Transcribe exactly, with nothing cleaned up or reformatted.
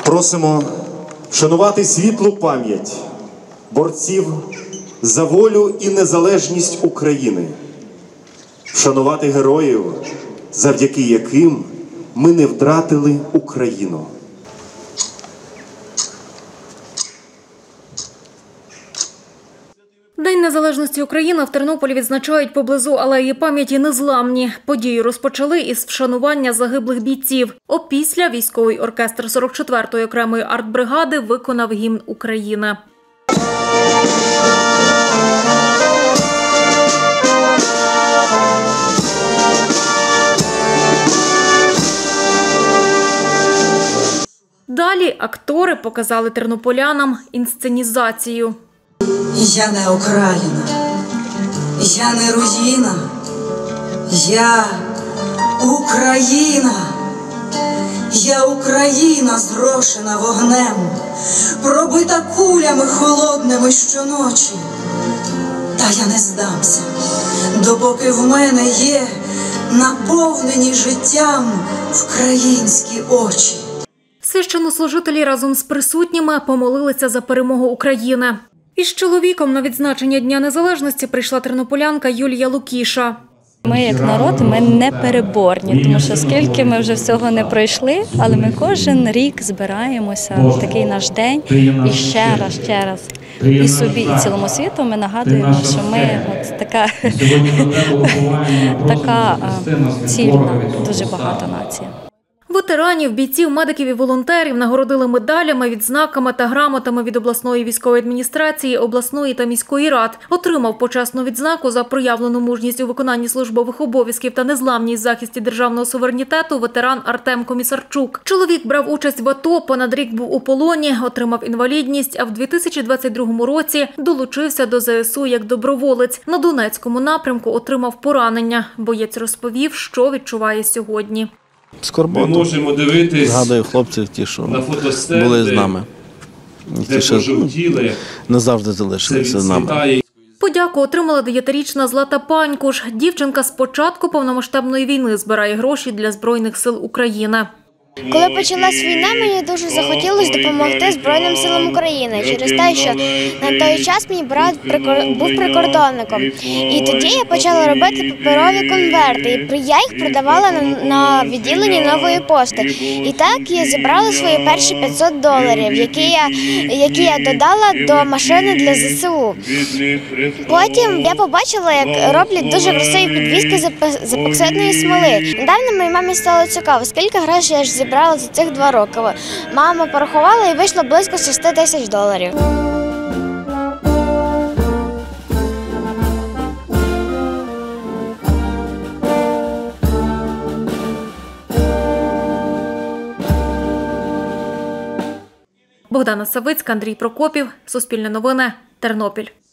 Просимо вшанувати світлу пам'ять борців за волю і незалежність України, вшанувати героїв, завдяки яким ми не втратили Україну. День незалежності України в Тернополі відзначають поблизу Алеї пам'яті Незламні. Подію розпочали із вшанування загиблих бійців. Опісля військовий оркестр сорок четвертої окремої артбригади виконав гімн України. Далі актори показали тернополянам інсценізацію. Я не Україна, я не руїна, я Україна, я Україна зрошена вогнем, пробита кулями холодними щоночі. Та я не здамся, допоки в мене є наповнені життям українські очі. Священнослужителі разом з присутніми помолилися за перемогу України. Із чоловіком на відзначення Дня Незалежності прийшла тернополянка Юлія Лукіша. Ми як народ, ми не переборні, тому що скільки ми вже всього не пройшли, але ми кожен рік збираємося в такий наш день і ще раз, ще раз. І собі, і цілому світу ми нагадуємо, що ми от така, така цільна, дуже багата нація. Ветеранів, бійців, медиків і волонтерів нагородили медалями, відзнаками та грамотами від обласної військової адміністрації, обласної та міської рад. Отримав почесну відзнаку за проявлену мужність у виконанні службових обов'язків та незламність в захисті державного суверенітету ветеран Артем Комісарчук. Чоловік брав участь в АТО, понад рік був у полоні, отримав інвалідність, а в дві тисячі двадцять другому році долучився до зе ес у як доброволець. На Донецькому напрямку отримав поранення. Боєць розповів, що відчуває сьогодні. Скорботу. Ми можемо дивитись, згадую хлопців, ті, що були з нами. Ті, що не завжди залишилися з нами. Подяку отримала дев'ятирічна Злата Панькуш. Дівчинка з початку повномасштабної війни збирає гроші для Збройних сил України. Коли почалась війна, мені дуже захотілося допомогти Збройним силам України через те, що на той час мій брат був прикордонником. І тоді я почала робити паперові конверти. І я їх продавала на відділенні Нової пошти. І так я зібрала свої перші п'ятсот доларів, які я, які я додала до машини для зе ес у. Потім я побачила, як роблять дуже красиві підвіски з епоксидної смоли. Недавно моїй мамі стало цікаво, скільки грошей я ж зібрала за цих два роки. Мама порахувала і вийшло близько шести тисяч доларів. Богдана Савицька, Андрій Прокопів, Суспільне новини, Тернопіль.